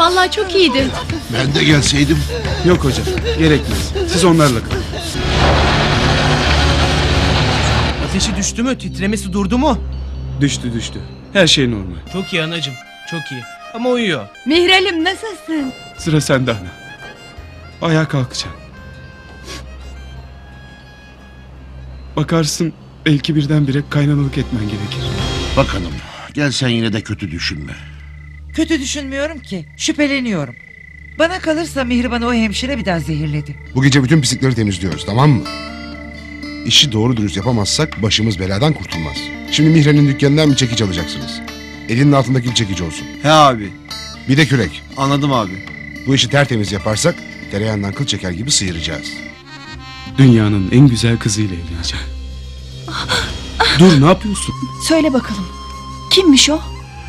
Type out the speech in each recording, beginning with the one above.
Vallahi çok iyiydi. Ben de gelseydim. Yok hocam, gerekmez. Siz onlarla kalın. Ateşi düştü mü? Titremesi durdu mu? Düştü. Her şey normal. Çok iyi anacığım. Çok iyi. Ama uyuyor. Mihralim nasılsın? Sıra sende ana. Ayağa kalkacağım. Bakarsın belki birdenbire kaynanalık etmen gerekir. Bak hanım, gel sen yine de kötü düşünme. Kötü düşünmüyorum ki. Şüpheleniyorum. Bana kalırsa Mihriban'ı o hemşire bir daha zehirledi. Bu gece bütün pislikleri temizliyoruz, tamam mı? İşi doğru dürüst yapamazsak başımız beladan kurtulmaz. Şimdi Mihran'ın dükkanından bir çekiç alacaksınız. Elinin altındaki bir çekiç olsun. He abi. Bir de kürek. Anladım abi. Bu işi tertemiz yaparsak tereyağından kıl çeker gibi sıyıracağız. Dünyanın en güzel kızıyla evleneceğim. Dur, ne yapıyorsun? Söyle bakalım. Kimmiş o?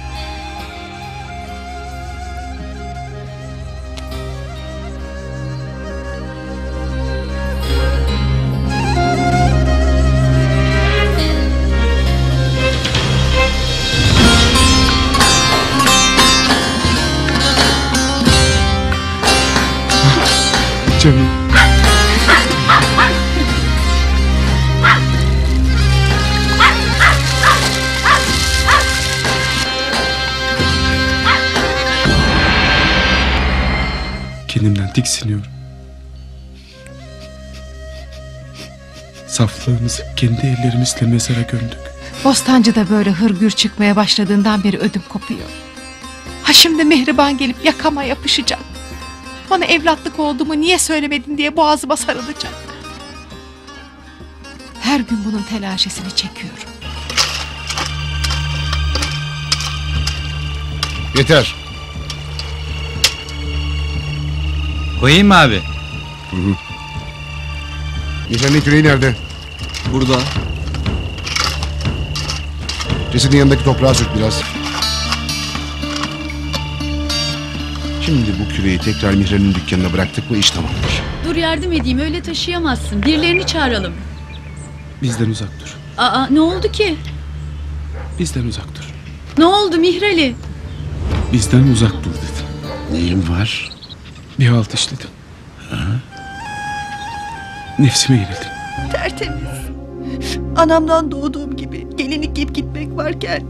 Canım. Kendimden tiksiniyorum. Saflığımızı kendi ellerimizle mezara gömdük. Bostancı'da böyle hırgür çıkmaya başladığından beri ödüm kopuyor. Ha şimdi Mihriban gelip yakama yapışacak. Bana evlatlık olduğumu niye söylemedin diye boğazıma sarılacak. Her gün bunun telaşesini çekiyorum. Yeter. Koyayım mı abi? Mihran'ın küreği nerede? Burada. Cesedin yanındaki toprağa sür biraz. Şimdi bu küreği tekrar Mihran'ın dükkanına bıraktık mı iş tamamdır. Dur yardım edeyim, öyle taşıyamazsın. Birilerini çağıralım. Bizden uzak dur. Aa, ne oldu ki? Bizden uzak dur. Ne oldu Mihrali? Bizden uzak dur dedim. Neyin var? Bir halt işledim. Nefsime yenildim. Tertemiz. Anamdan doğduğum gibi gelinlik giyip gitmek varken.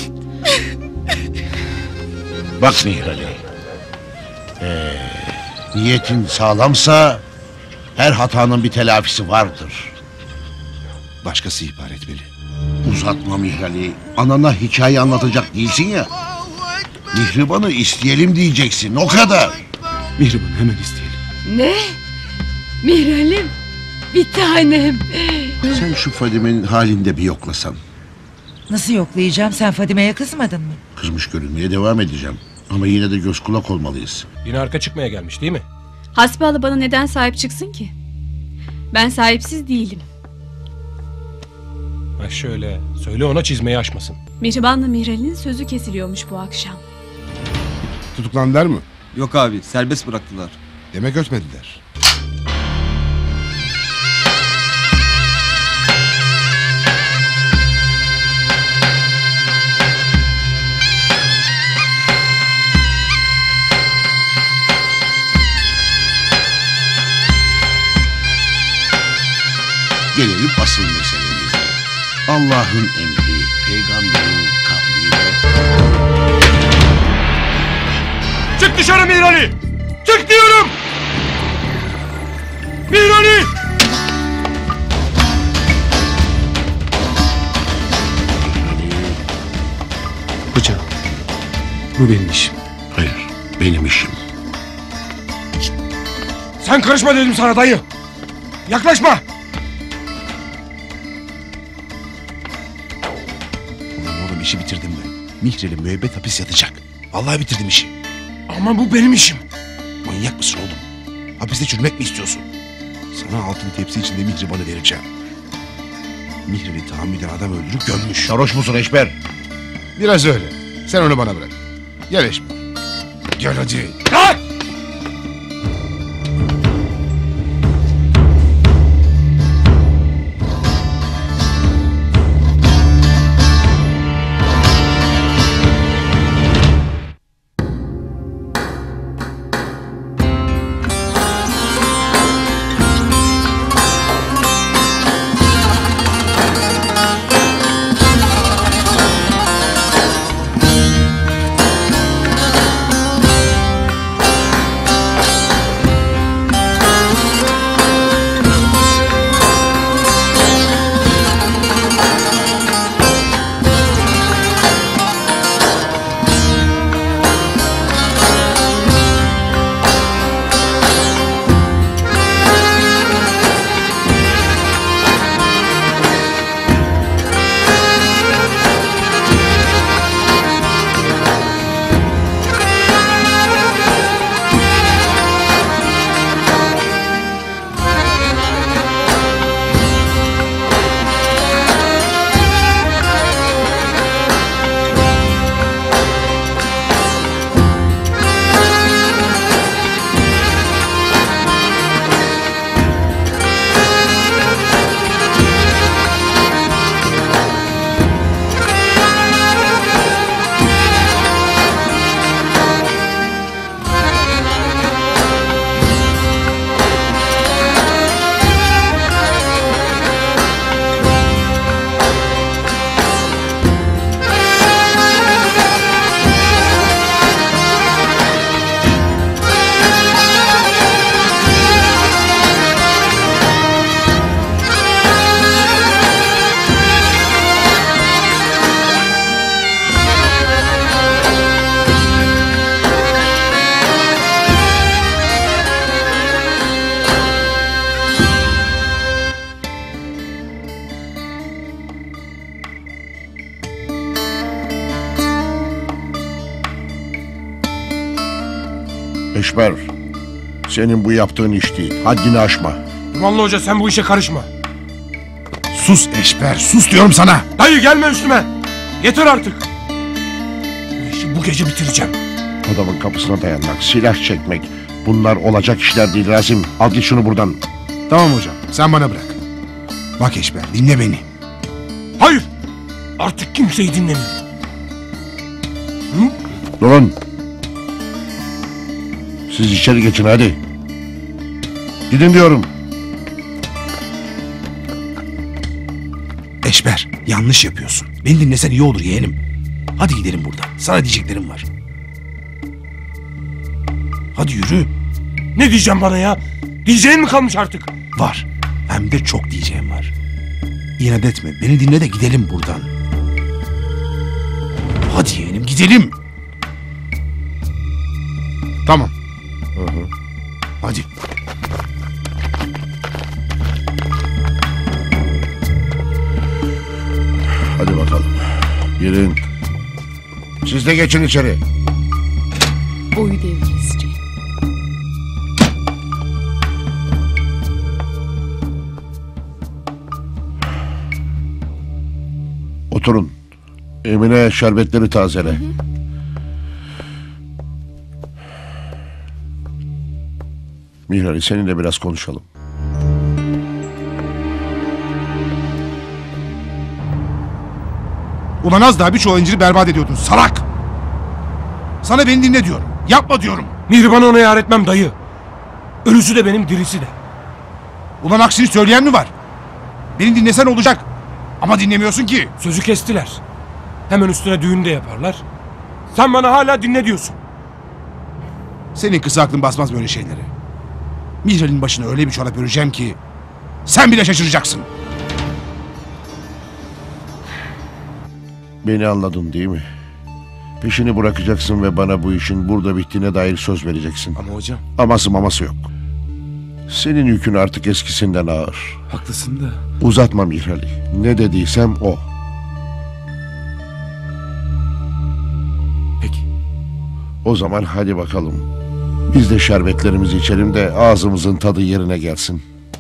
Bak Mihrali. Niyetin sağlamsa her hatanın bir telafisi vardır. Başkası ihbar etmeli. Uzatma Mihrali. Anana hikaye anlatacak değilsin ya. Mihriban'ı isteyelim diyeceksin, o kadar. Mihriban'ı hemen isteyelim. Ne? Mihralim, bir tanem. Sen şu Fadime'nin halinde bir yoklasan. Nasıl yoklayacağım? Sen Fadime'ye kızmadın mı? Kızmış görünmeye devam edeceğim. Ama yine de göz kulak olmalıyız. Yine arka çıkmaya gelmiş değil mi? Hasbihalı bana neden sahip çıksın ki? Ben sahipsiz değilim. Ha şöyle, söyle ona çizmeyi aşmasın. Mihriban'la Mihrali'nin sözü kesiliyormuş bu akşam. Tutuklandılar mı? Yok abi, serbest bıraktılar. Demek ötmediler. Gelelim asıl meselemize. Allah'ın emri, peygamberin kavliyle... Çık dışarı Mihrali! Çık diyorum! Mihrali! Hocam, bu benim işim. Hayır, benim işim. Sen karışma dedim sana dayı! Yaklaşma! Oğlum işi bitirdim ben. Mihreli müebbet hapis yatacak. Vallahi bitirdim işi. Ama bu benim işim. Manyak mısın oğlum? Hapiste çürümek mi istiyorsun? Sana altın tepsi içinde Mihriban'ı vereceğim. Mihreli tahammüden adam öldürüp gömmüş. Sarhoş musun Eşber? Biraz öyle. Sen onu bana bırak. Gel Eşber. Gel hadi. Kalk! Eşber, senin bu yaptığın iş değil. Haddini aşma. Dumanlı Hoca sen bu işe karışma. Sus Eşber, sus diyorum sana. Dayı gelme üstüme. Yeter artık. Bu işi bu gece bitireceğim. Adamın kapısına dayanmak, silah çekmek. Bunlar olacak işler değil Razim. Al git şunu buradan. Tamam hocam, sen bana bırak. Bak Eşber, dinle beni. Hayır. Artık kimseyi dinlemiyorum. Durun. Siz içeri geçin hadi. Gidin diyorum. Eşber, yanlış yapıyorsun. Beni dinlesen iyi olur yeğenim. Hadi gidelim buradan. Sana diyeceklerim var. Hadi yürü. Ne diyeceğim bana ya? Diyeceğin mi kalmış artık? Var. Hem de çok diyeceğim var. İnat etme. Beni dinle de gidelim buradan. Hadi yeğenim gidelim. Tamam. Hadi. Hadi bakalım. Girin. Siz de geçin içeri. Boyu devrilizce. Oturun. Emine şerbetleri tazele. Mihrali seninle biraz konuşalım. Ulan az daha birçok oyuncuyu berbat ediyordun salak. Sana beni dinle diyorum. Yapma diyorum. Mihriban'ı ona yar etmem dayı. Ölüsü de benim, dirisi de. Ulan aksini söyleyen mi var? Beni dinlesen olacak. Ama dinlemiyorsun ki. Sözü kestiler. Hemen üstüne düğün de yaparlar. Sen bana hala dinle diyorsun. Senin kısa aklın basmaz böyle şeyleri. Mihral'in başına öyle bir çorap öreceğim ki sen bile şaşıracaksın. Beni anladın değil mi? Peşini bırakacaksın ve bana bu işin burada bittiğine dair söz vereceksin. Ama hocam Aması maması yok. Senin yükün artık eskisinden ağır. haklısın da. Uzatma Mihrali. Ne dediysem o. Peki. O zaman hadi bakalım. Biz de şerbetlerimizi içelim de ağzımızın tadı yerine gelsin.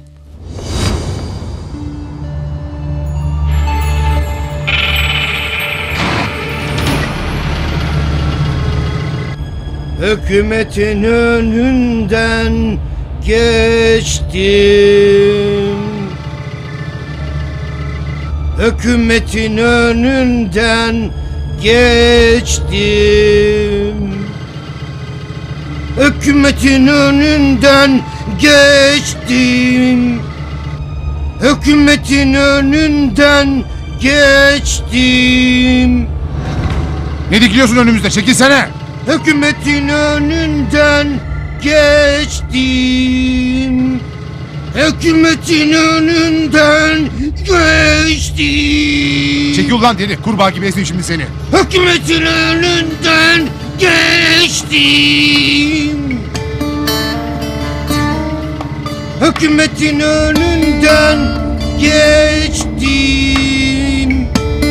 Hükümetin önünden geçtim. Hükümetin önünden geçtim. Hükümetin önünden geçtim. Hükümetin önünden geçtim. Ne dikiliyorsun önümüzde? Çekilsene. Hükümetin önünden geçtim. Hükümetin önünden geçtim. Çekil ulan deli. Kurbağa gibi ezdim şimdi seni. Hükümetin önünden geçtim. Hükümetin önünden geçtim.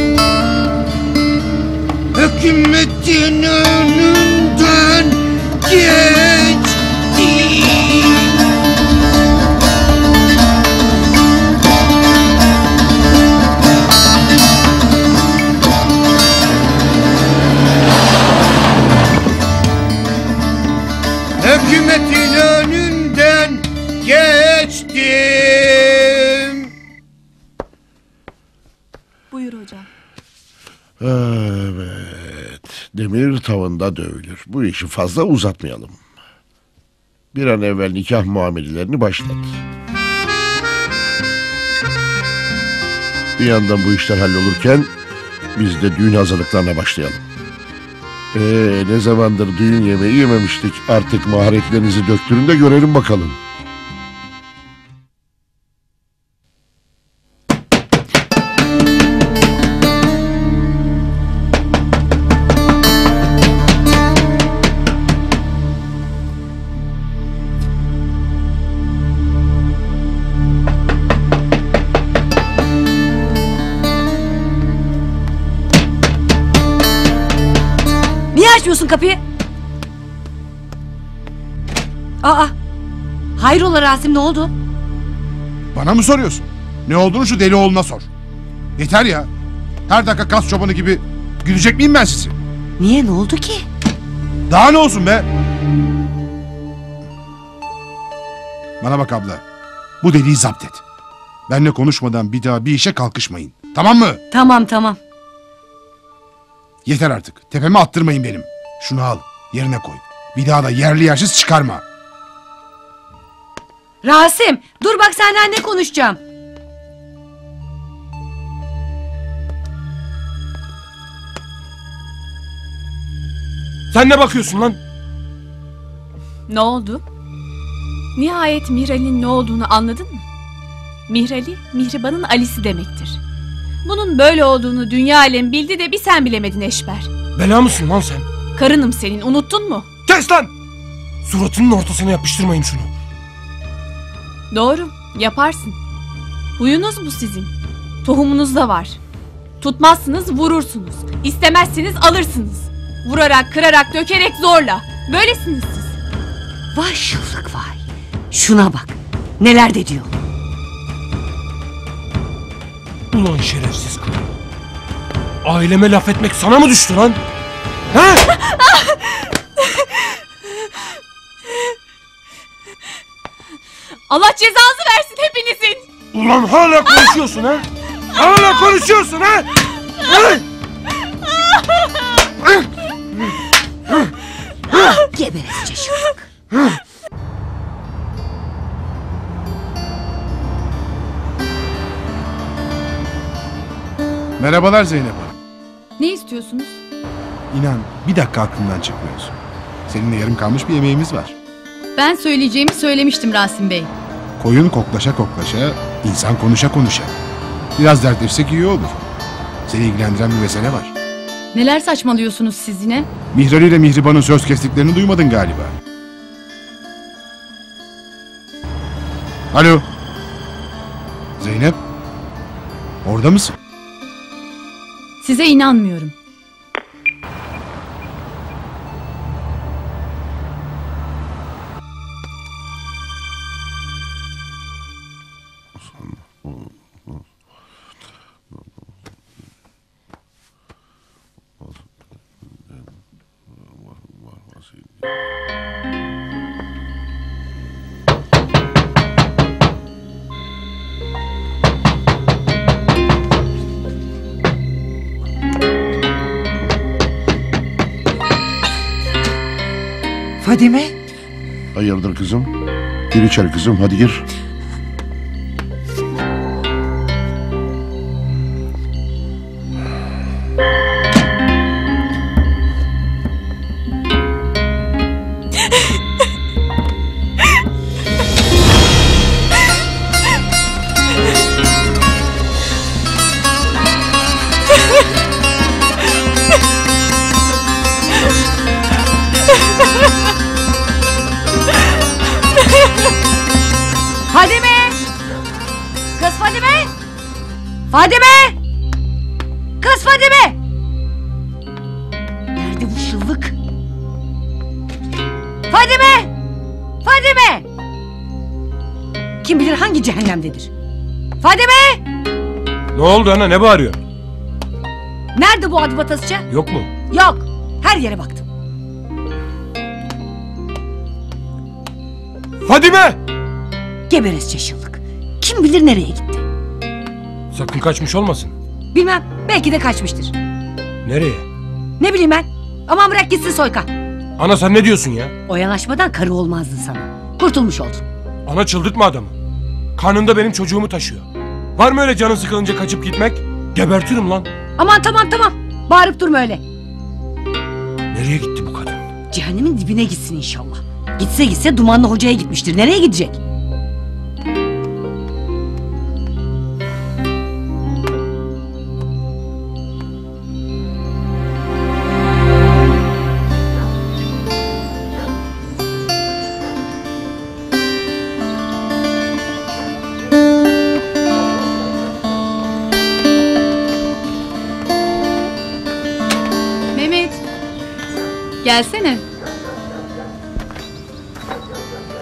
Hükümetin önünden geçtim. Hükümetin önünden geçtim. Buyur hocam. Evet. Demir tavında dövülür. Bu işi fazla uzatmayalım. Bir an evvel nikah muamelelerini başlat. Bir yandan bu işler hallolurken biz de düğün hazırlıklarına başlayalım. Ne zamandır düğün yemeği yememiştik. Artık maharetlerinizi döktürün de görelim bakalım. Niye açmıyorsun kapıyı? Aa, hayrola Rasim, ne oldu? Bana mı soruyorsun? Ne olduğunu şu deli oğluna sor. Yeter ya. Her dakika kas çobanı gibi gülecek miyim ben sizi? Niye, ne oldu ki? Daha ne olsun be? Bana bak abla. Bu deliği zapt et. Benle konuşmadan bir daha bir işe kalkışmayın. Tamam mı? Tamam. Yeter artık. Tepeme attırmayın benim. Şunu al. Yerine koy. Bir daha da yerli yersiz çıkarma. Rasim, dur bak senden ne konuşacağım. Sen ne bakıyorsun lan? Ne oldu? Nihayet Mihrali'nin ne olduğunu anladın mı? Mihrali, Mihriban'ın Ali'si demektir. Bunun böyle olduğunu dünya alem bildi de bir sen bilemedin Eşber. Bela mısın lan sen? Karınım senin, unuttun mu? Kes lan! Suratının ortasına yapıştırmayın şunu. Doğru, yaparsın. Huyunuz bu sizin. Tohumunuzda var. Tutmazsınız, vurursunuz. İstemezsiniz, alırsınız. Vurarak, kırarak, dökerek, zorla. Böylesiniz siz. Vay şıllık vay. Şuna bak. Neler de diyor. Ulan şerefsiz kadın. Aileme laf etmek sana mı düştü lan? He? Allah cezanızı versin hepinizin. Ulan hala konuşuyorsun ha? Hala konuşuyorsun ha? Geberesice şıllık. Merhabalar Zeynep Hanım. Ne istiyorsunuz? İnan bir dakika aklımdan çıkmıyorsun. Seninle yarım kalmış bir yemeğimiz var. Ben söyleyeceğimi söylemiştim Rasim Bey. Koyun koklaşa koklaşa, insan konuşa konuşa. Biraz dertleşsek iyi olur. Seni ilgilendiren bir mesele var. Neler saçmalıyorsunuz siz yine? Mihrali ile Mihriban'ın söz kestiklerini duymadın galiba. Alo. Zeynep. Orada mısın? Size inanmıyorum. Fadime? Hayırdır kızım? Gir içeri kızım, hadi gir. Fadime! Kız Fadime! Fadime! Kız Fadime! Nerede bu şıllık? Fadime! Fadime! Kim bilir hangi cehennemdedir? Fadime! Ne oldu ana, ne bağırıyor? Nerede bu adı batasıca? Yok mu? Yok. Her yere baktım. Fadime! Geberesçe şıllık. Kim bilir nereye gitti? Sakın kaçmış olmasın. Bilmem. Belki de kaçmıştır. Nereye? Ne bileyim ben. Aman bırak gitsin Soyka. Ana sen ne diyorsun ya? O yanaşmadan karı olmazdı sana. Kurtulmuş oldun. Ana çıldırtma adamı. Karnında benim çocuğumu taşıyor. Var mı öyle canın sıkılınca kaçıp gitmek? Gebertirim lan. Aman tamam. Bağırıp durma öyle. Nereye gitti bu kadın? Cehennemin dibine gitsin inşallah. Gitse Dumanlı Hoca'ya gitmiştir. Nereye gidecek? Mehmet. Gelsene.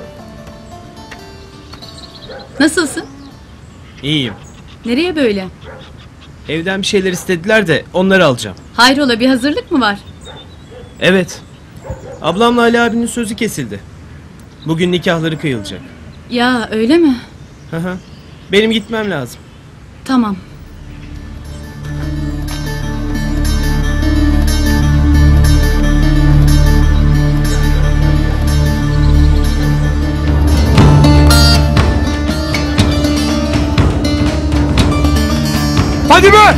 Nasılsın? İyiyim. Nereye böyle? Evden bir şeyler istediler de onları alacağım. Hayrola, bir hazırlık mı var? Evet. Ablamla Ali abinin sözü kesildi. Bugün nikahları kıyılacak. Ya öyle mi? Hı hı. Benim gitmem lazım. Tamam. Fadime!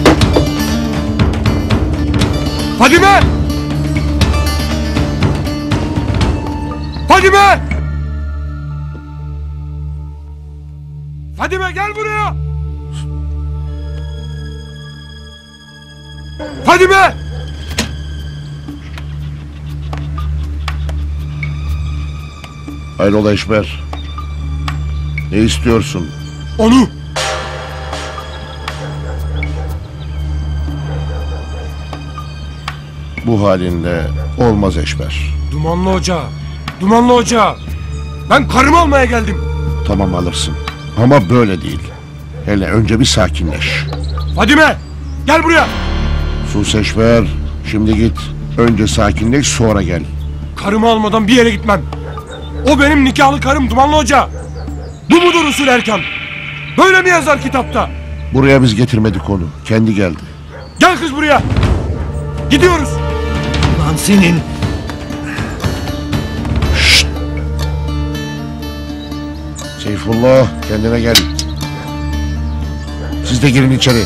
Fadime! Fadime! Fadime gel buraya! Fadime! Hayrola Eşber? Ne istiyorsun? Onu! Bu halinle olmaz Eşber. Dumanlı ocağı! Dumanlı ocağı! Ben karımı almaya geldim. Tamam alırsın. Ama böyle değil. Hele önce bir sakinleş. Fadime! Gel buraya! Sus Eşber. Şimdi git. Önce sakinleş sonra gel. Karımı almadan bir yere gitmem. O benim nikahlı karım Dumanlı Hoca. Bu mudur usul erkan? Böyle mi yazar kitapta? Buraya biz getirmedik onu. Kendi geldi. Gel kız buraya. Gidiyoruz. Lan senin. Şşt. Seyfullah kendine gel. Siz de girin içeri.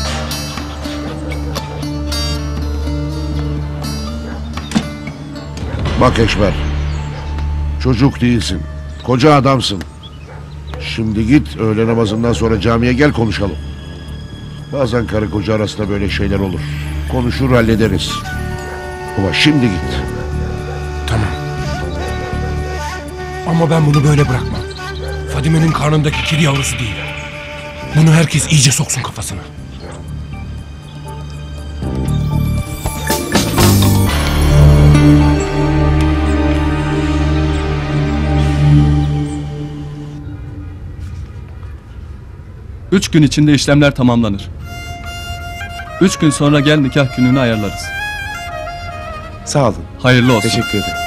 Bak Eşber. Çocuk değilsin. Koca adamsın. Şimdi git öğle namazından sonra camiye gel konuşalım. Bazen karı koca arasında böyle şeyler olur. Konuşur hallederiz. Ama şimdi git. Tamam. Ama ben bunu böyle bırakmam. Fadime'nin karnındaki kedi yavrusu değil. Bunu herkes iyice soksun kafasına. Üç gün içinde işlemler tamamlanır. 3 gün sonra gel nikah gününü ayarlarız. Sağ olun. Hayırlı olsun. Teşekkür ederim.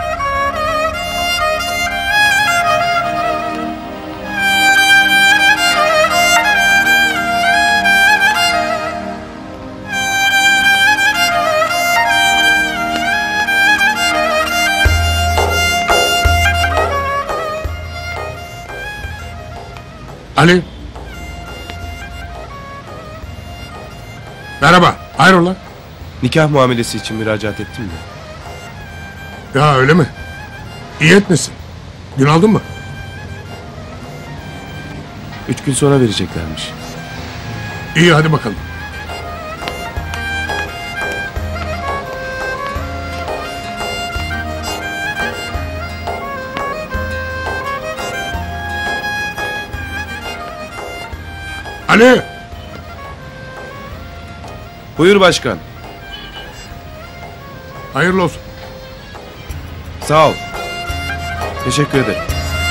Ali. Merhaba. Hayrola? Nikah muamelesi için müracaat ettim de. Ya öyle mi? İyi etmesin. Gün aldın mı? 3 gün sonra vereceklermiş. İyi hadi bakalım. Ali! Buyur başkan. Hayırlı olsun. Sağ ol. Teşekkür ederim.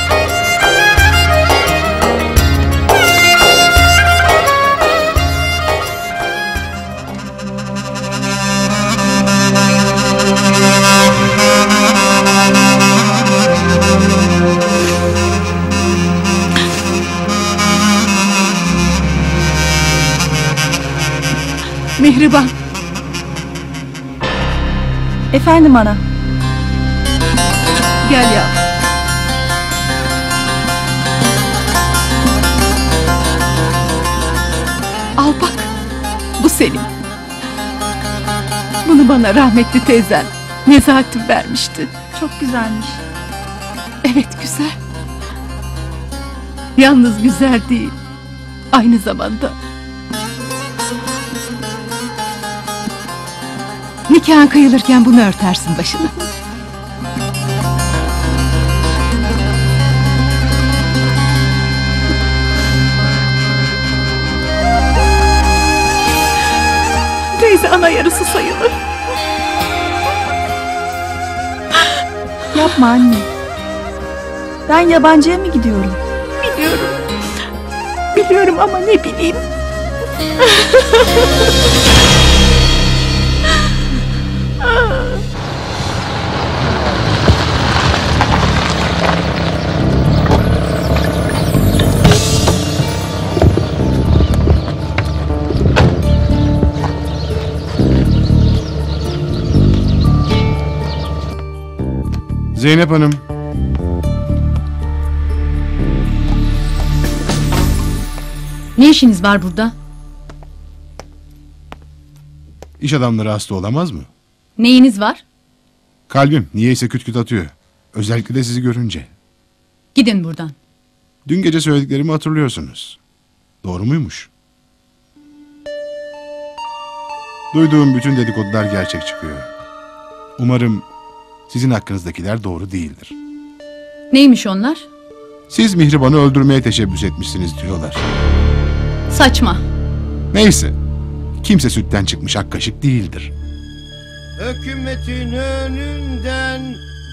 Mihriban. Efendim ana. Gel ya. Al bak. Bu senin. Bunu bana rahmetli teyzen Nezahat'ım vermişti. Çok güzelmiş. Evet güzel. Yalnız güzel değil. Aynı zamanda. Nikahın kıyılırken bunu örtersin başına. Teyze ana yarısı sayılır. Yapma anne. Ben yabancıya mı gidiyorum? Biliyorum. istiyorum ama ne bileyim. Zeynep Hanım. Ne işiniz var burada? İş adamları hasta olamaz mı? Neyiniz var? Kalbim niyeyse küt küt atıyor. Özellikle de sizi görünce. Gidin buradan. Dün gece söylediklerimi hatırlıyorsunuz. Doğru muymuş? Duyduğum bütün dedikodular gerçek çıkıyor. Umarım sizin hakkınızdakiler doğru değildir. Neymiş onlar? Siz Mihriban'ı öldürmeye teşebbüs etmişsiniz diyorlar. Saçma. Neyse. Kimse sütten çıkmış ak kaşık değildir. Hükümetin önünden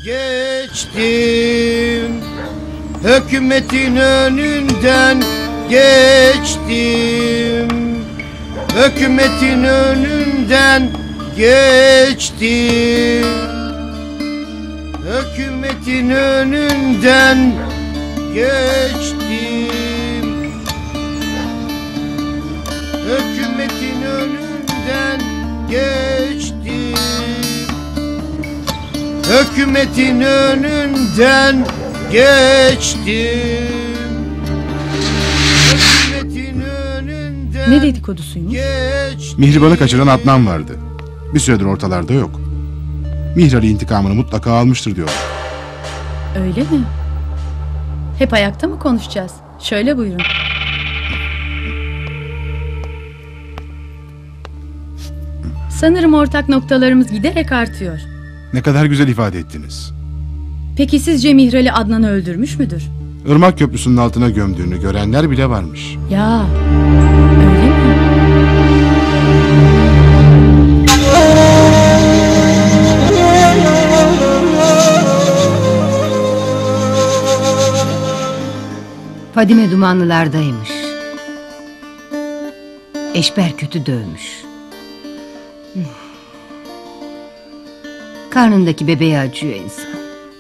geçtim. Hükümetin önünden geçtim. Hükümetin önünden geçtim. Hükümetin önünden geçtim. Hükümetin önünden geçtim. Hükümetin önünden geçtim. Hükümetin önünden Ne dedikodusuymuş? geçtim. Mihriban'ı kaçıran Adnan vardı. Bir süredir ortalarda yok. Mihrali intikamını mutlaka almıştır diyor. Öyle mi? Hep ayakta mı konuşacağız? Şöyle buyurun. Sanırım ortak noktalarımız giderek artıyor. Ne kadar güzel ifade ettiniz. Peki sizce Mihrali Adnan'ı öldürmüş müdür? Irmak Köprüsü'nün altına gömdüğünü görenler bile varmış. Ya, öyle mi? Fadime Dumanlılardaymış. Eşber kötü dövmüş. Karnındaki bebeğe acıyor insan.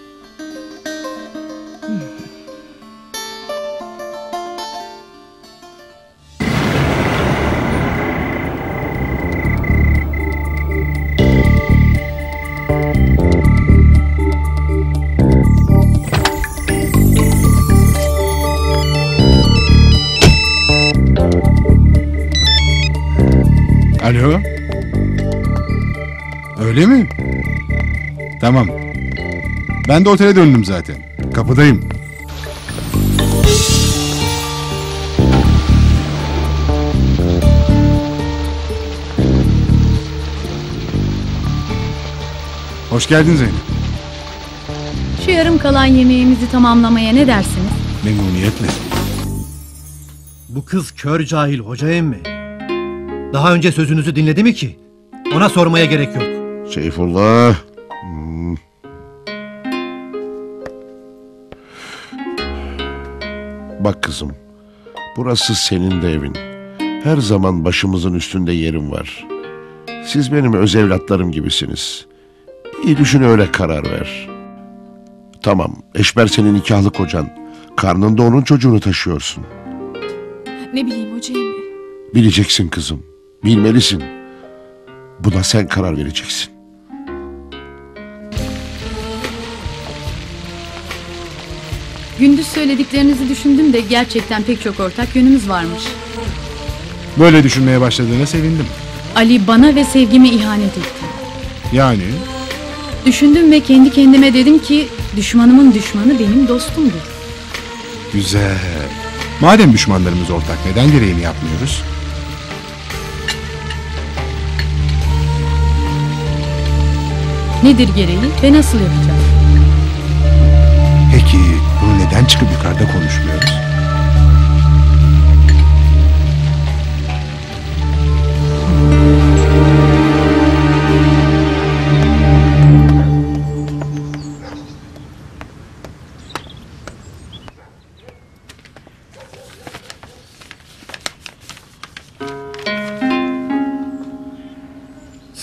Alo? Öyle mi? Tamam. Ben de otele döndüm zaten. Kapıdayım. Hoş geldin Zeynep. Şu yarım kalan yemeğimizi tamamlamaya ne dersiniz? Memnuniyetle. Bu kız kör cahil hoca emmi. Daha önce sözünüzü dinledi mi ki? Ona sormaya gerek yok. Seyfullah. Bak kızım. Burası senin de evin. Her zaman başımızın üstünde yerim var. Siz benim öz evlatlarım gibisiniz. İyi düşün, öyle karar ver. Tamam, Eşber senin nikahlı kocan. Karnında onun çocuğunu taşıyorsun. Ne bileyim hoca emmi. Bileceksin kızım. Bilmelisin. Buna sen karar vereceksin. Gündüz söylediklerinizi düşündüm de gerçekten pek çok ortak yönümüz varmış. Böyle düşünmeye başladığına sevindim. Ali bana ve sevgime ihanet etti. Yani? Düşündüm ve kendi kendime dedim ki düşmanımın düşmanı benim dostumdur. Güzel. Madem düşmanlarımız ortak, neden gereğini yapmıyoruz? Nedir gereği ve nasıl yapacağız? Peki bunu neden çıkıp yukarıda konuşmuyoruz?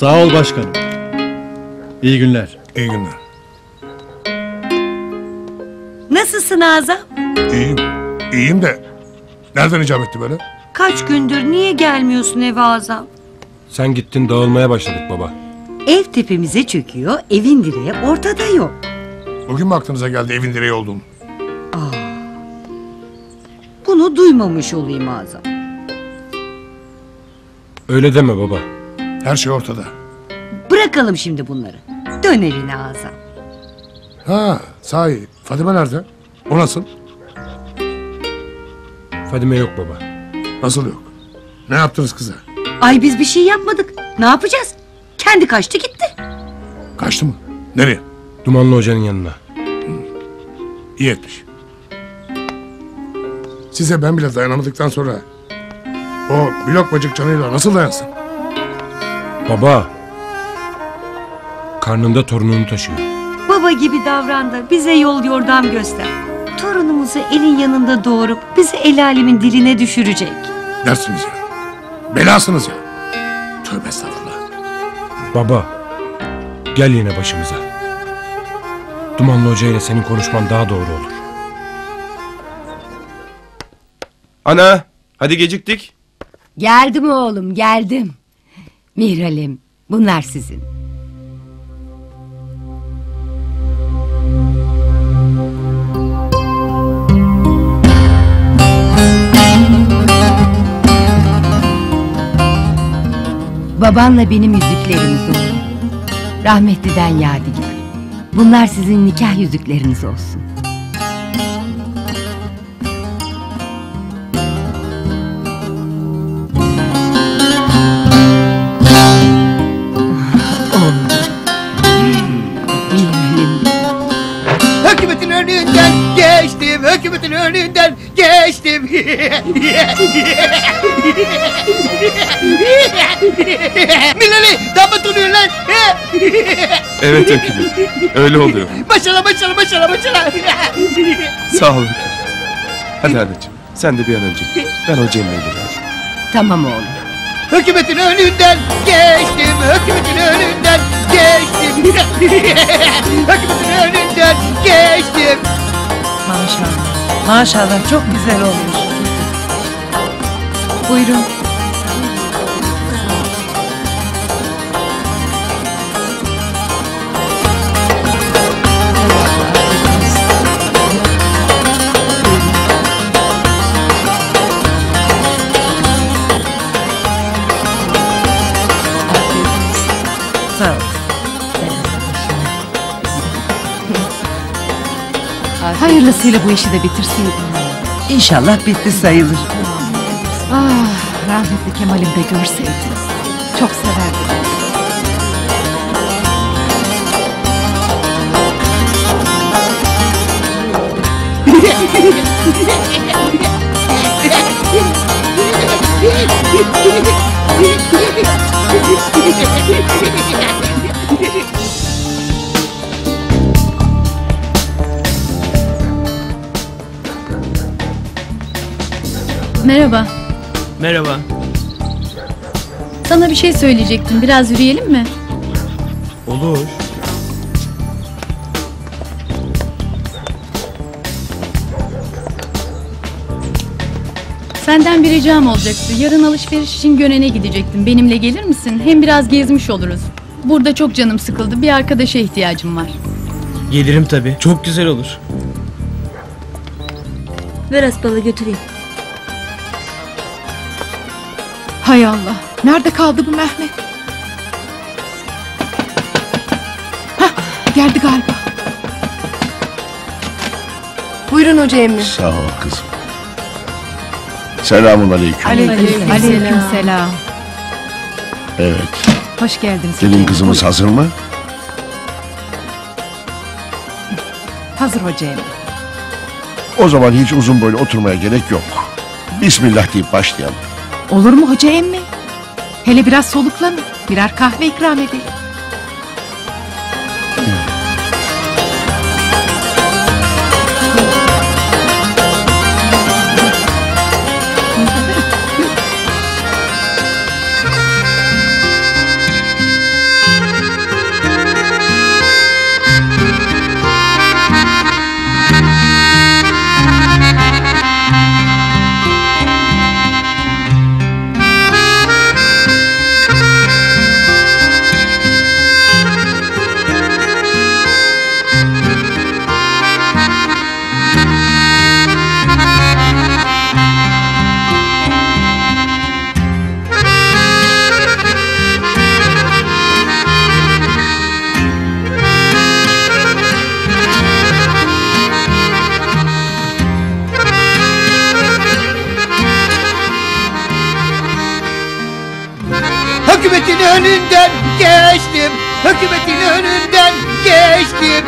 Sağ ol başkanım. İyi günler. İyi günler. Nasılsın Azam? İyiyim. İyiyim de nereden icap etti böyle? Kaç gündür niye gelmiyorsun eve Azam? Sen gittin dağılmaya başladık baba. Ev tepemize çöküyor, evin direği ortada yok. Bugün mü aklınıza geldi evin direği olduğum? Bunu duymamış olayım Azam. Öyle deme baba. Her şey ortada. Bırakalım şimdi bunları. Dön evine Azam. Ha sahi Fadime nerede? O nasıl? Fadime yok baba. Nasıl yok? Ne yaptınız kıza? Ay biz bir şey yapmadık. Ne yapacağız? Kendi kaçtı gitti. Kaçtı mı? Nereye? Dumanlı Hoca'nın yanına. İyi etmiş. Size ben bile dayanamadıktan sonra o bir lokmacık canıyla nasıl dayansın? Baba. Karnında torununu taşıyor. Baba gibi davran da bize yol yordam göster. Torunumuzu elin yanında doğurup bizi el alemin diline düşürecek. Dersiniz ya. Belasınız ya. Tövbe estağfurullah. Baba. Gel yine başımıza. Dumanlı Hoca ile senin konuşman daha doğru olur. Ana, hadi geciktik. Geldim oğlum, geldim. Mihralim, bunlar sizin. Babanla benim yüzüklerimiz oğlum. Rahmetliden yadigar. Bunlar sizin nikah yüzükleriniz olsun. Hükümetin önünden geçtim, hükümetin önünden geçtim. Milali, damat oluyor lan. Evet Hükümet, öyle oluyor. Başala. Sağ ol Hükümet. Hadi anacığım, sen de bir an önce git. Ben hocayım gelirim. Tamam oğlum. Hükümetin önünden geçtim, hükümetin önünden geçtim. Hükümetin önünden geçtim. Maşallah. Maşallah çok güzel olmuş. Buyurun. Sağ ol. Hayırlısıyla bu işi de bitirseydin. İnşallah bitti sayılır. Ah, rahmetli Kemal'im de görseydiniz. Çok severdim. Merhaba. Merhaba. Sana bir şey söyleyecektim. Biraz yürüyelim mi? Olur. Senden bir ricam olacaktı. Yarın alışveriş için Gönen'e gidecektim. Benimle gelir misin? Hem biraz gezmiş oluruz. Burada çok canım sıkıldı. Bir arkadaşa ihtiyacım var. Gelirim tabii. Çok güzel olur. Ver Aspal'a götüreyim. Hay Allah. Nerede kaldı bu Mehmet? Hah, geldi galiba. Buyurun hoca emmi. Sağ ol kızım. Selamun aleyküm. Aleyküm selam. Evet. Hoş geldiniz. Gelin kızımız hazır mı? Hazır hoca emmi. O zaman hiç uzun boylu oturmaya gerek yok. Bismillah deyip başlayalım. Olur mu hoca emmi? Hele biraz soluklanın. Birer kahve ikram edelim. önünden geçtim. Hükümetin önünden geçtim.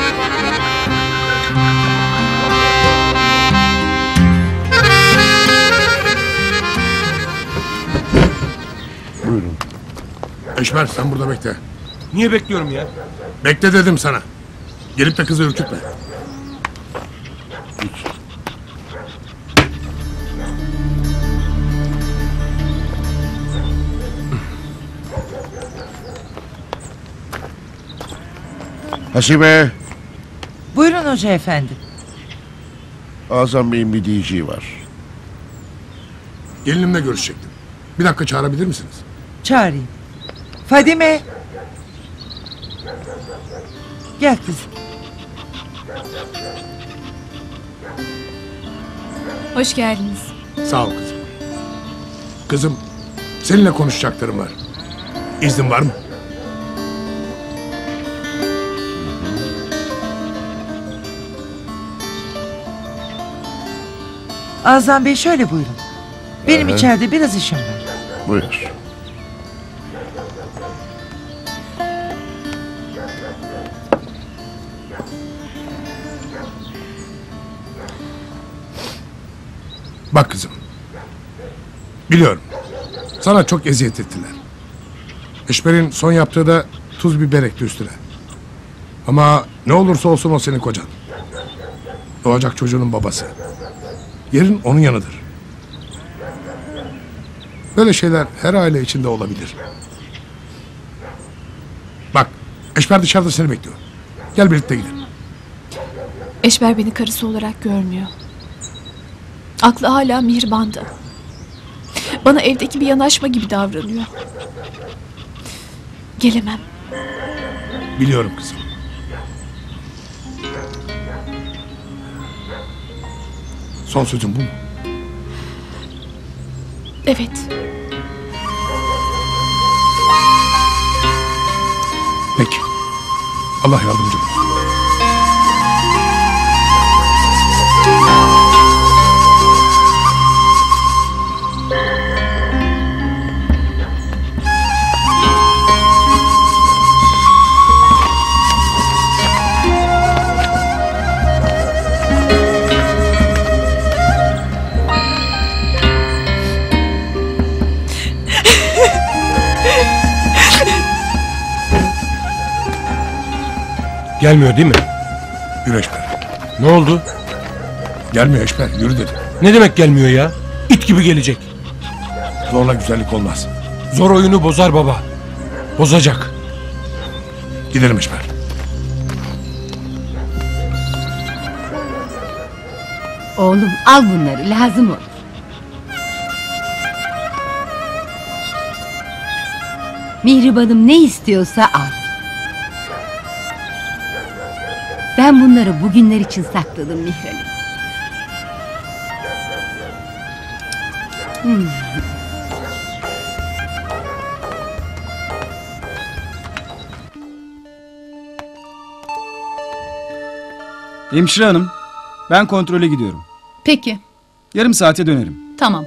Buyurun. Eşmer sen burada bekle. Niye bekliyorum ya? Bekle dedim sana. Gelip de kızı ürkütme. Hasibe, Buyurun hoca efendi. Azam Bey'in bir diyeceği var. Gelinimle görüşecektim. Bir dakika çağırabilir misiniz? Çağırayım. Fadime. Gel kızım. Hoş geldiniz. Sağ ol kızım. Kızım, seninle konuşacaklarım var. İznin var mı? Azam Bey şöyle buyurun. Benim Evet. içeride biraz işim var. Buyur. Bak kızım. Biliyorum. Sana çok eziyet ettiler. Eşber'in son yaptığı da tuz biber ekti üstüne. Ama ne olursa olsun o senin kocan. Doğacak çocuğunun babası. Yerin onun yanıdır. Böyle şeyler her aile içinde olabilir. Bak, Eşber dışarıda seni bekliyor. Gel birlikte gidelim. Eşber beni karısı olarak görmüyor. Aklı hala Mihriban'da. Bana evdeki bir yanaşma gibi davranıyor. Gelemem. Biliyorum kızım. Son sözün bu mu? Evet. Peki. Allah yardımcın olsun. Gelmiyor değil mi? Yürü Eşber. Ne oldu? Gelmiyor Eşber, yürü dedim. Ne demek gelmiyor ya? İt gibi gelecek. Zorla güzellik olmaz. Zor oyunu bozar baba. Bozacak. Gidelim Eşber. Oğlum al bunları, lazım olur. Mihriban'ım ne istiyorsa al. Ben bunları bugünler için sakladım Mihriban'ım. Hemşire hanım, ben kontrole gidiyorum. Peki, Yarım saate dönerim. tamam.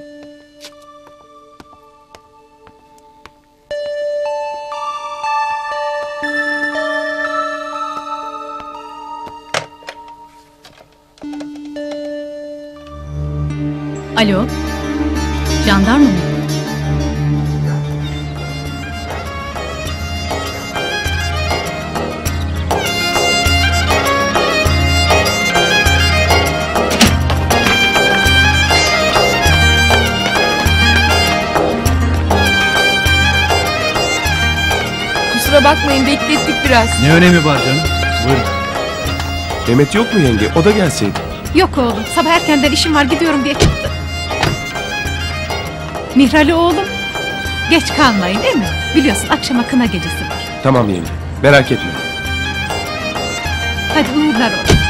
Alo, jandarma mı? Kusura bakmayın, beklettik biraz. Ne önemi var canım? Buyurun. Mehmet yok mu yenge? O da gelseydi. Yok oğlum, sabah erkenden işim var gidiyorum diye çıktı. Mihrali oğlum, geç kalmayın değil mi? Biliyorsun akşama kına gecesi var. Tamam yenge. Merak etme. Hadi uğurlar oğlum.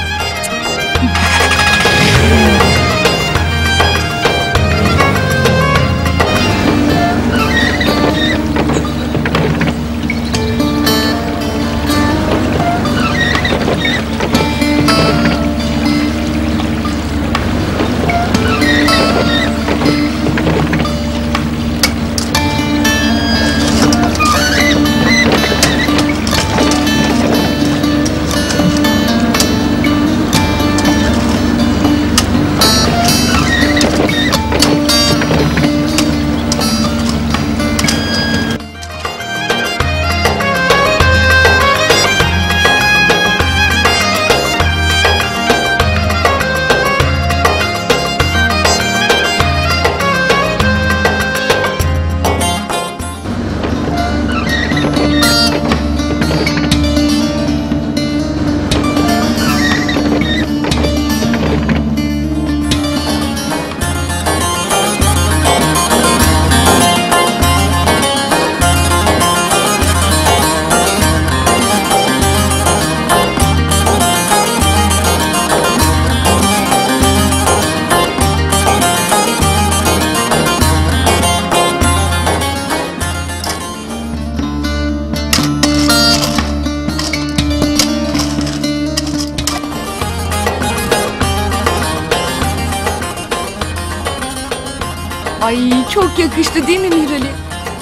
Ay çok yakıştı değil mi Mihrali?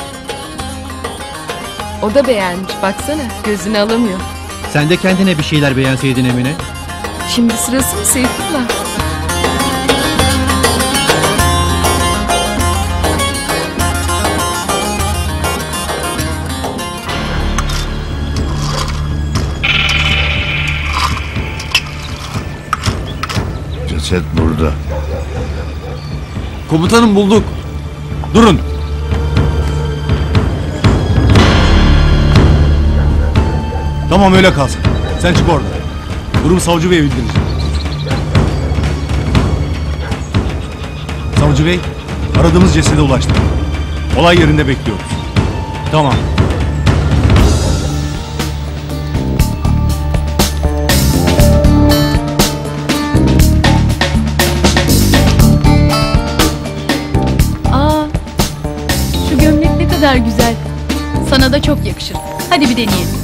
O da beğenmiş baksana gözünü alamıyor. Sen de kendine bir şeyler beğenseydin Emine. Şimdi sırası mı Seyfullah? Ceset burada. Komutanım bulduk. Durun. Tamam öyle kalsın. Sen çık orada. Durum savcı beye bildireceğim. Savcı bey, aradığımız cesede ulaştık. Olay yerinde bekliyoruz. Tamam. Şu gömlek ne kadar güzel. Sana da çok yakışır. Hadi bir deneyelim.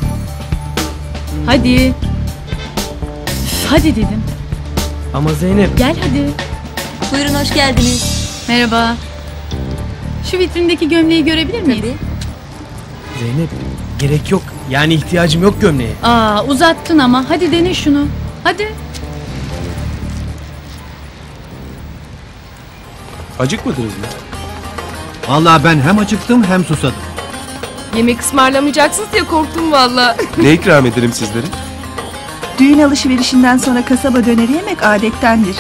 Hadi. Üf, hadi dedim. Ama Zeynep. Gel hadi. Buyurun hoş geldiniz. Merhaba. Şu vitrindeki gömleği görebilir miyiz? Zeynep gerek yok. Yani ihtiyacım yok gömleğe. Aa, uzattın ama. Hadi dene şunu. Hadi. Acıkmadınız mı? Vallahi ben hem acıktım hem susadım. Yemek ısmarlamayacaksınız diye korktum valla. Ne ikram ederim sizlere? Düğün alışverişinden sonra kasaba döneri yemek adettendir.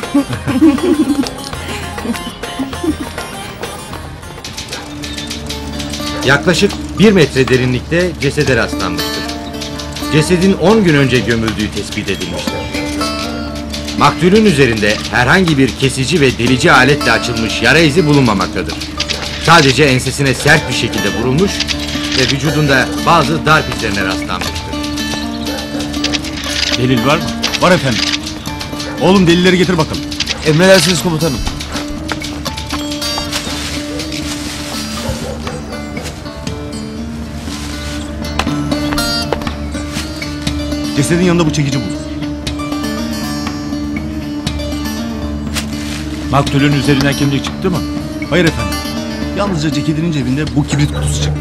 Yaklaşık 1 metre derinlikte cesede rastlanmıştır. Cesedin 10 gün önce gömüldüğü tespit edilmiştir. Maktulün üzerinde herhangi bir kesici ve delici aletle açılmış yara izi bulunmamaktadır. Sadece ensesine sert bir şekilde vurulmuş ve vücudunda bazı darp izlerine rastlanmıştır. Delil var mı? Var efendim. Oğlum delilleri getir bakalım. Emredersiniz komutanım. Cesedin yanında bu çekici bulduk. Maktulün üzerinden kimlik çıktı mı? Hayır efendim. Yalnızca ceketinin cebinde bu kibrit kutusu çıktı.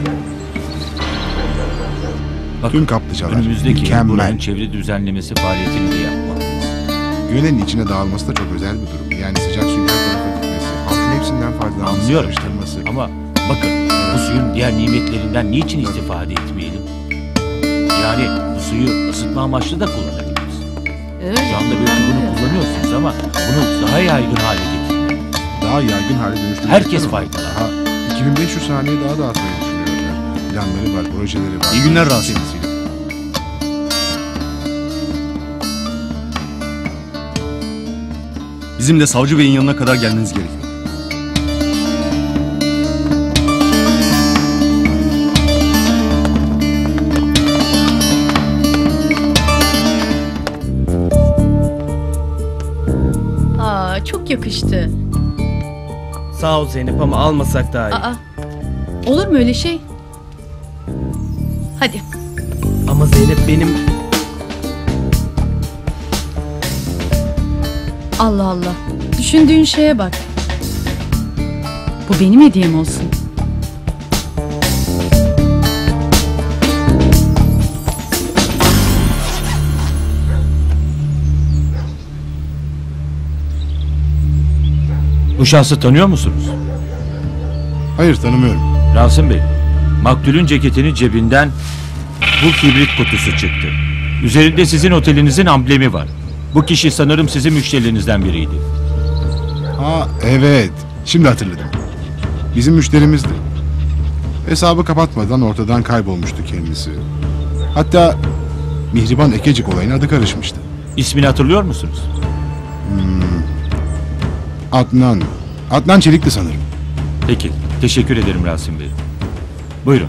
Bakın, kaplıcalar önümüzdeki mükemmel. buranın çevre düzenlemesi faaliyetini de yapmalıyız. Gölün içine dağılması da çok özel bir durum. Yani sıcak suyun her tarafa gitmesi, halkın hepsinden faydalanması, Anlıyorum karıştırması. ama bakın bu suyun diğer nimetlerinden niçin istifade etmeyelim? Yani bu suyu ısıtma amaçlı da kullanabiliriz. Şu anda belki bunu kullanıyorsunuz ama bunu daha yaygın hale getirmeliyiz. Daha yaygın hale dönüştürmek. Herkes faydalanır. Daha 2500 saniye daha dağıtmayı düşünüyorlar. Planları var, projeleri var. İyi günler Rasim. Bizim de savcı beyin yanına kadar gelmeniz gerekiyor. Aa, çok yakıştı. Sağ ol Zeynep ama almasak daha iyi. Aa, olur mu öyle şey? Hadi. Ama Zeynep benim... Allah Allah. Düşündüğün şeye bak. Bu benim hediyem olsun. Bu şahsı tanıyor musunuz? Hayır, tanımıyorum. Rasim Bey, maktulün ceketinin cebinden bu kibrit kutusu çıktı. Üzerinde sizin otelinizin amblemi var. Bu kişi sanırım sizin müşterilerinizden biriydi. Ha evet, şimdi hatırladım. Bizim müşterimizdi. Hesabı kapatmadan ortadan kaybolmuştu kendisi. Hatta Mihriban Ekecik olayına adı karışmıştı. İsmini hatırlıyor musunuz? Adnan Çelik'ti sanırım. Peki, teşekkür ederim Rasim Bey. Buyurun.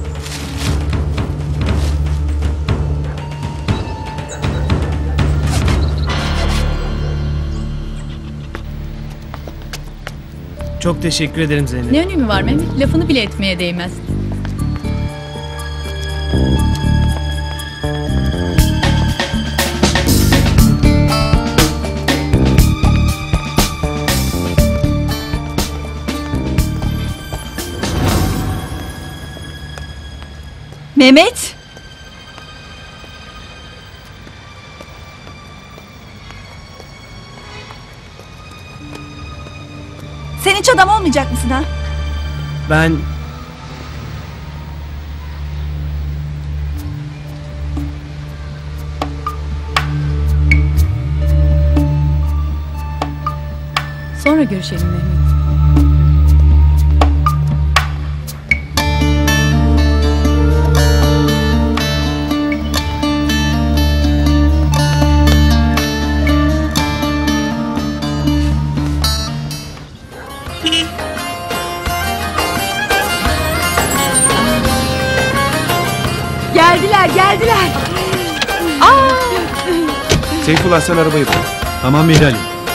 Çok teşekkür ederim Zeynep. Ne önemi var Mehmet? Lafını bile etmeye değmez. Mehmet. Sen hiç adam olmayacak mısın ha? Ben... Sonra görüşelim Mehmet. Geldiler. Seyfullah sen arabayı bırak. Tamam Mihrali.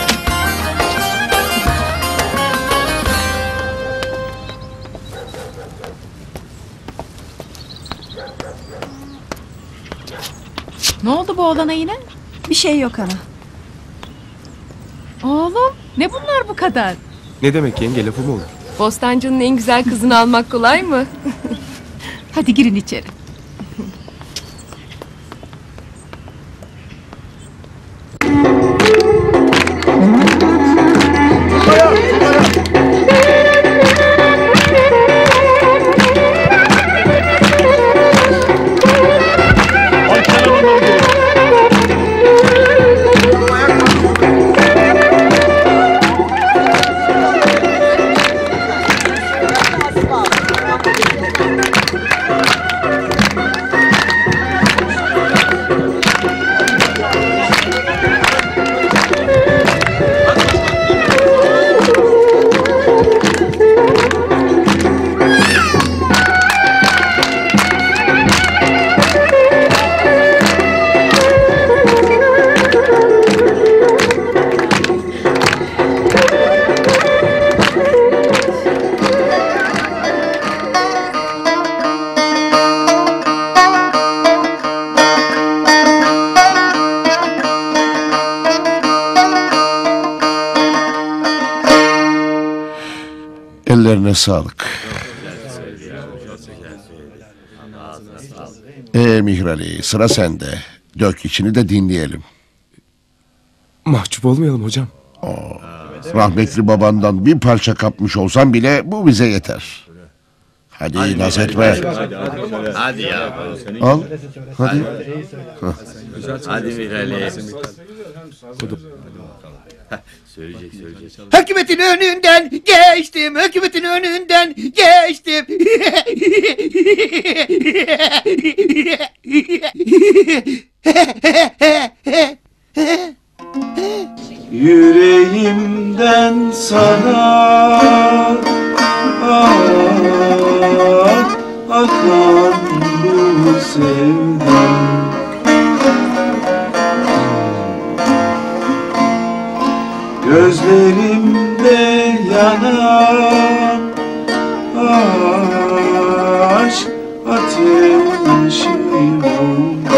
Ne oldu bu oğlana yine? Bir şey yok ana. Oğlum ne bunlar bu kadar? Ne demek yenge, lafı mı olur? Bostancı'nın en güzel kızını almak kolay mı? Hadi girin içeri. Ellerine sağlık. Mihrali, sıra sende. Dök içini de dinleyelim. Mahcup olmayalım hocam. Rahmetli babandan bir parça kapmış olsam bile bu bize yeter. Hadi naz etme. Hadi ya. Al. Hadi. Hadi Mihrali. Söyleyecek. Hükümetin önünden geçtim, hükümetin önünden geçtim. Yüreğimden sana akan bu sevdam. Gözlerimde yanan aşk ateşi oldu.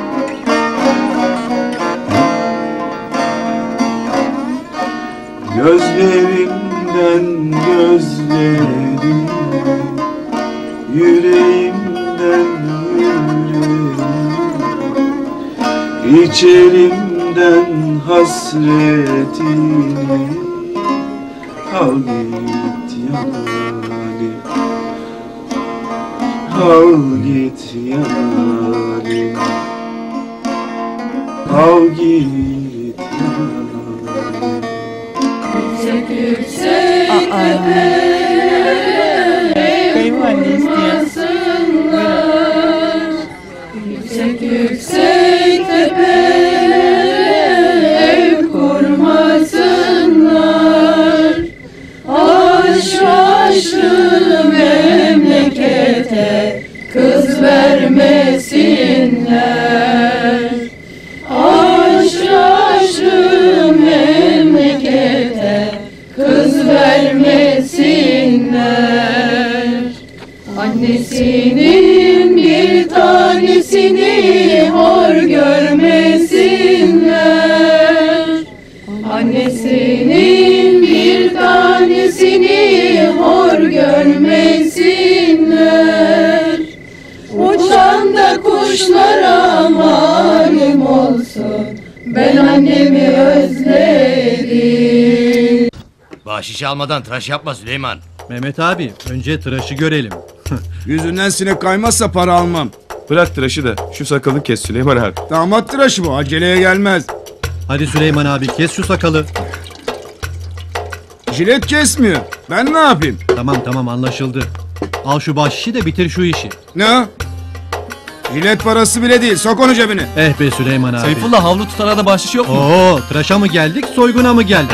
Gözlerimden gözlerim, yüreğimden yüreğim, içerimden hasretini al git yani, al git yani, al git yani. Yüksek korumasınlar. Yüksek tepe korumasınlar. Aşağı memlekete kız vermesinler. Aşağı memlekete kız vermesinler. Annesinin bir tanesini hor görmesinler. Annesinin bir tanesini hor görmesinler. Uçak kuşlara malum olsun. Ben annemi özledim. Bahşiş almadan tıraş yapma Süleyman. Mehmet abi önce tıraşı görelim. Yüzünden sinek kaymazsa para almam. Bırak tıraşı da şu sakalı kes Süleyman abi. Damat tıraşı bu, aceleye gelmez. Hadi Süleyman abi kes şu sakalı. Jilet kesmiyor. Ben ne yapayım? Tamam anlaşıldı. Al şu bahşişi de bitir şu işi. Ne o? Jilet parası bile değil. Sok onu cebine. Eh be Süleyman abi. Seyfullah havlu tutana da bahşiş yok mu? Oo, tıraşa mı geldik, soyguna mı geldik?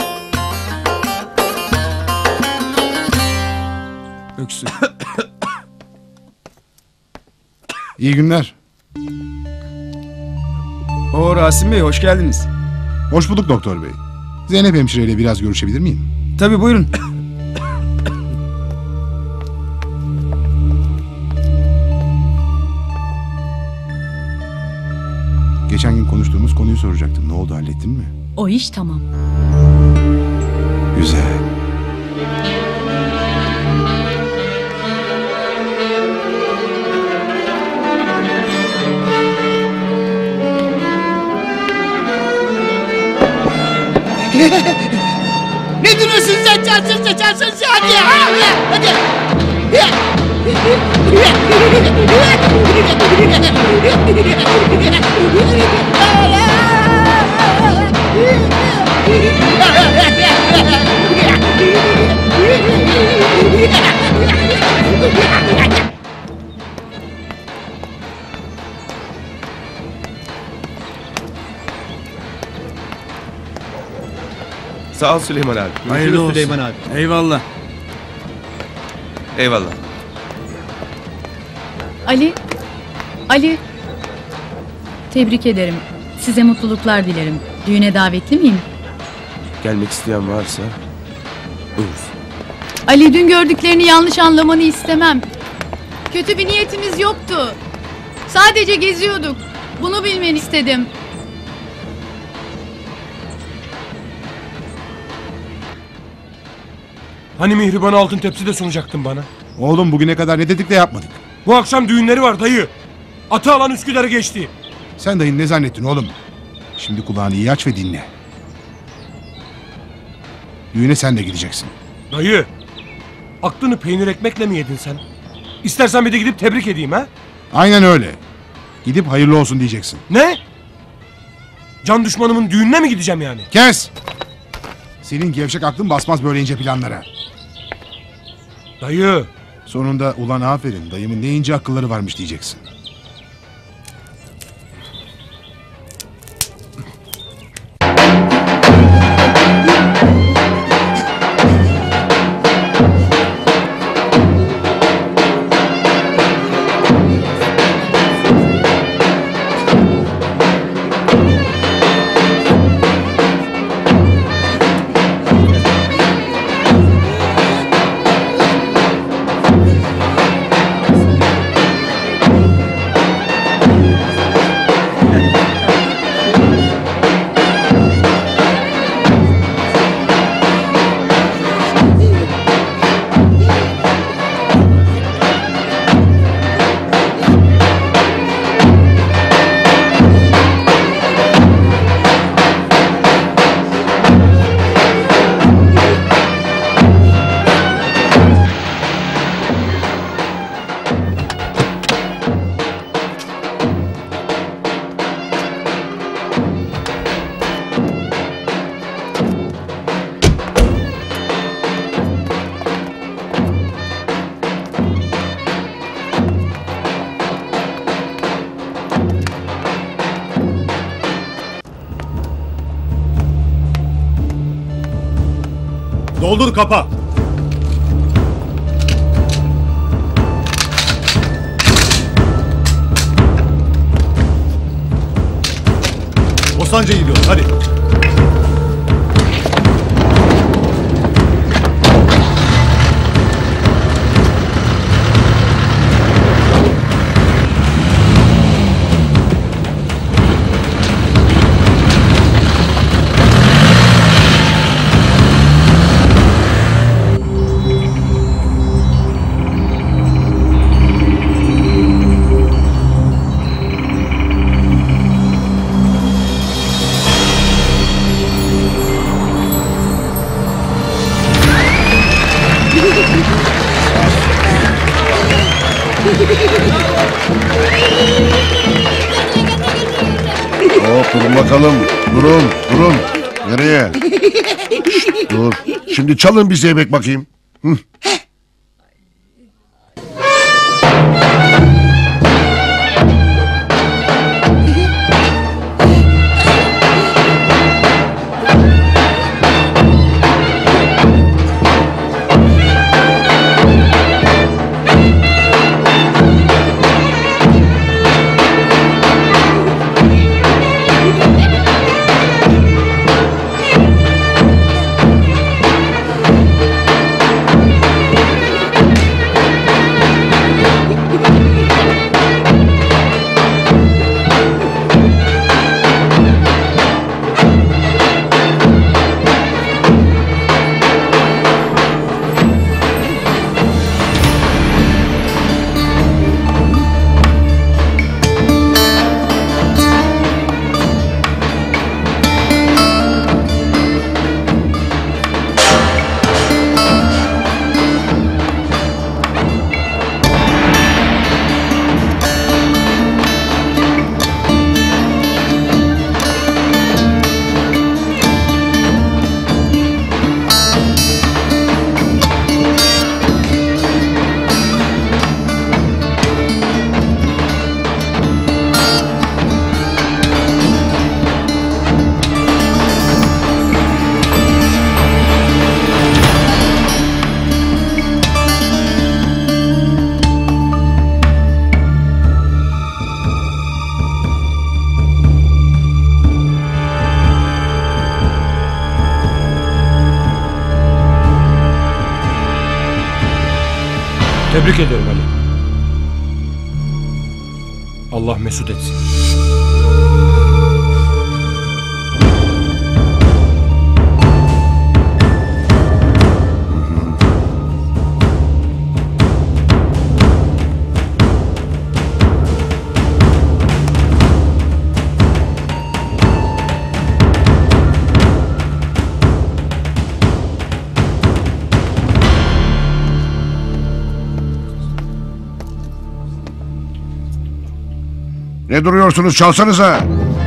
Öksür. İyi günler. Oo Rasim Bey, hoş geldiniz. Hoş bulduk doktor bey. Zeynep hemşireyle biraz görüşebilir miyim? Tabii, buyurun. Geçen gün konuştuğumuz konuyu soracaktım. Ne oldu, hallettin mi? O iş tamam. Güzel. Ne duruyorsun sen? Çalsın hadi ya. Hadi. Sağ ol Süleyman abi. Hayırlı olsun. Süleyman abi. Eyvallah. Eyvallah. Ali. Tebrik ederim. Size mutluluklar dilerim. Düğüne davetli miyim? Gelmek isteyen varsa buyursun. Ali, dün gördüklerini yanlış anlamanı istemem. Kötü bir niyetimiz yoktu. Sadece geziyorduk. Bunu bilmeni istedim. Hani Mihriban'ı altın tepside sunacaktın bana? Oğlum bugüne kadar ne dedik de yapmadık. Bu akşam düğünleri var dayı. Atı alan Üsküdar'ı geçti. Sen dayın ne zannettin oğlum? Şimdi kulağını iyi aç ve dinle. Düğüne sen de gideceksin. Dayı, aklını peynir ekmekle mi yedin sen? İstersen bir de gidip tebrik edeyim ha? Aynen öyle. Gidip hayırlı olsun diyeceksin. Ne? Can düşmanımın düğününe mi gideceğim yani? Kes! Senin gevşek aklın basmaz böyle ince planlara. Dayı. Sonunda ulan aferin, dayımın ne ince akılları varmış diyeceksin. Doldur kapa. Bostancı'ya gidiyoruz hadi. Durun bakalım. Durun. Nereye? Şşt, dur. Şimdi çalın bir zeybek bakayım. Hı. Tebrik ederim Ali. Allah mesut etsin. Ne duruyorsunuz, çalsanıza.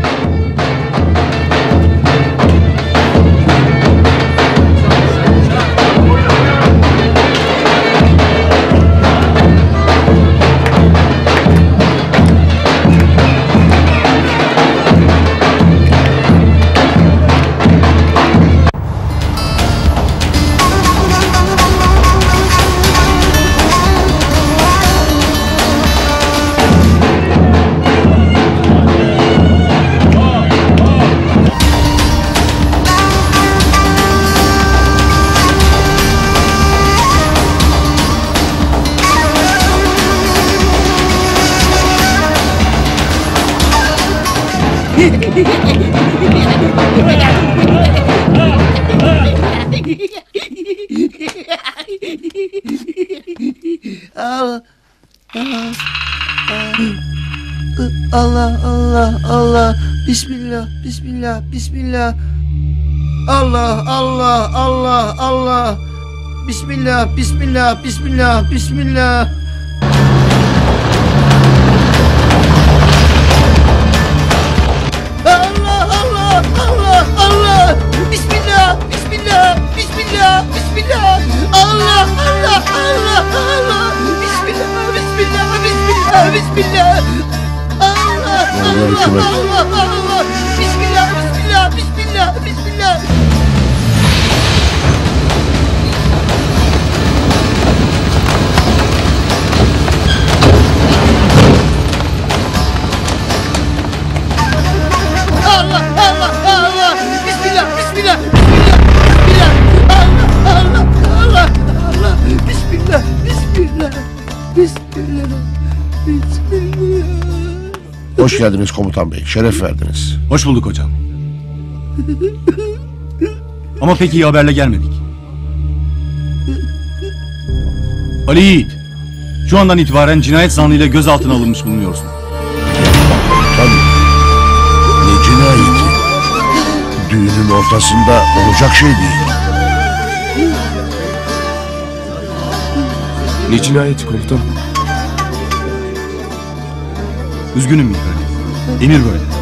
Allah Allah Allah, Bismillah Bismillah Bismillah, Allah Allah Allah Allah, Bismillah Bismillah Bismillah Bismillah. Allah Allah Allah Allah, Bismillah Bismillah Bismillah Bismillah, Allah Allah Allah Allah, Bismillah Bismillah Bismillah Bismillah. Allah Allah Allah Allah, Bismillah Bismillah Bismillah Bismillah. Allah Allah Allah, Bismillah Bismillah Bismillah Bismillah, Allah Allah Allah Allah, Bismillah Bismillah Bismillah Bismillah. Hoş geldiniz komutan bey, şeref verdiniz. Hoş bulduk hocam. Ama pek iyi haberle gelmedik. Ali Yiğit, şu andan itibaren cinayet zanlıyla gözaltına alınmış bulunuyorsun. Tabii. Ne cinayeti? Düğünün ortasında olacak şey değil. Ne cinayeti komutanım? Üzgünüm Mihran. Emir böyle.